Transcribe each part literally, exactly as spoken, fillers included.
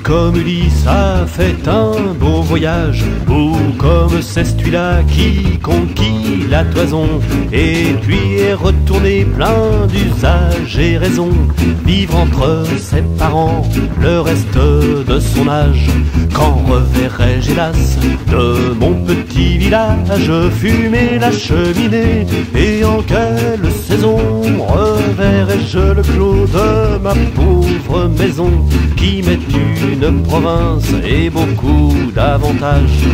comme Ulysse a fait un beau voyage, ou comme c'est celui-là qui conquit la toison, et puis est retourné plein d'usage et raison, vivre entre ses parents le reste de son âge. Quand reverrai-je hélas de mon petit village fumer la cheminée, et en quelle saison reverrai-je le clos de ma pauvre maison, qui m'est une province et beaucoup d'avantages.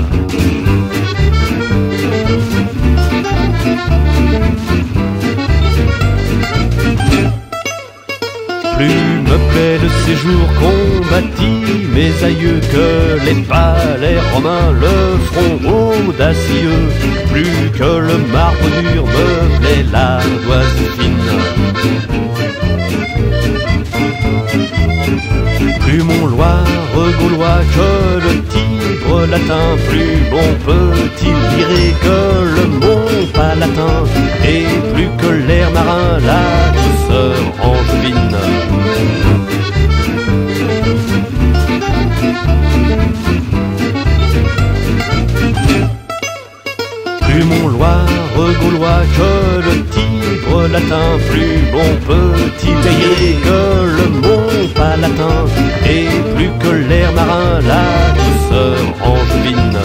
Plus me plaît le séjour qu'ont bâti mes aïeux que les palais romains, le front audacieux. Plus que le marbre dur me plaît l'ardoise fine. Plus mon Loire gaulois que le Tibre latin, plus bon peut-il virer que le Mont Palatin, et plus que l'air marin la douceur angevine. Plus mon Loire gaulois que le Tibre latin, plus bon peut-il virer que le Mont Palatin, et plus que l'air marin la douceur angevine.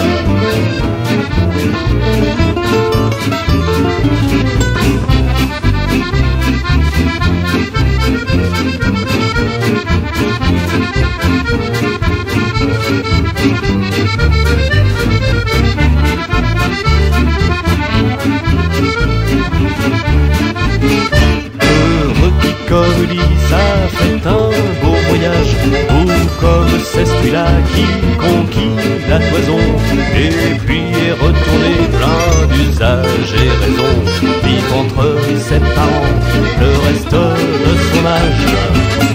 Comme Ulysse a fait un beau voyage, ou comme c'est celui-là qui conquit la toison, et puis est retourné plein d'usage et raison, vivre entre ses parents le reste de son âge.